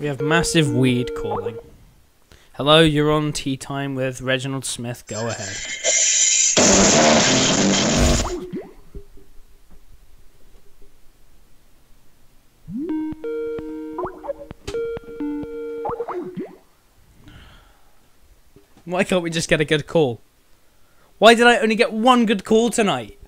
We have massive weed calling. Hello, you're on Tea Time with Reginald Smith. Go ahead. Why can't we just get a good call? Why did I only get one good call tonight?